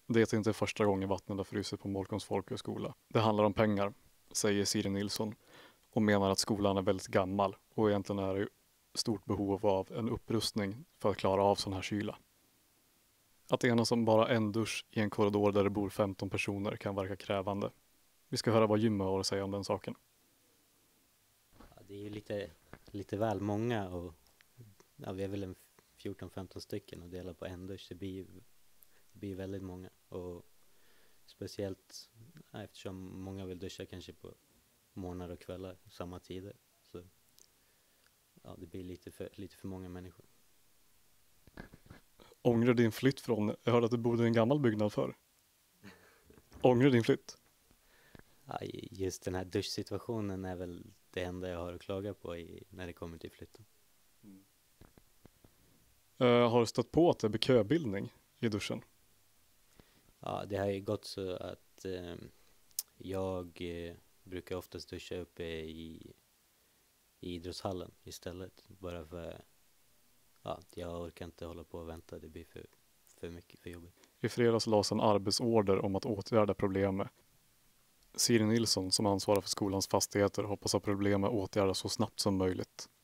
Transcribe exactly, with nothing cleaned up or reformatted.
Det är inte första gången vattnet har frusit på Molkoms folkhögskola. Det handlar om pengar, säger Siri Nilsson och menar att skolan är väldigt gammal och egentligen är i stort behov av en upprustning för att klara av sån här kyla. Att enas om bara en dusch i en korridor där det bor femton personer kan verka krävande. Vi ska höra vad Jimmy har att säga om den saken. Ja, det är ju lite, lite väl många och ja, vi är väl en fjorton femton stycken och delar på en dusch. Det blir ju det blir väldigt många och speciellt ja, eftersom många vill duscha kanske på morgnar och kvällar samma tider. Så ja, det blir lite för, lite för många människor. Ångrar din flytt från, jag hörde att du bodde i en gammal byggnad förr. Ångrar din flytt? Ja, just den här duschsituationen är väl det enda jag har att klaga på i, när det kommer till flytten. Mm. Uh, har du stött på att det blir köbildning i duschen? Ja, det har ju gått så att eh, jag eh, brukar oftast duscha uppe i, i idrottshallen istället. Bara för ja, jag orkar inte hålla på och vänta, det blir för, för mycket, för jobbigt. I fredags lades en arbetsorder om att åtgärda problemet. Siri Nilsson som ansvarar för skolans fastigheter hoppas att problemet åtgärdas så snabbt som möjligt.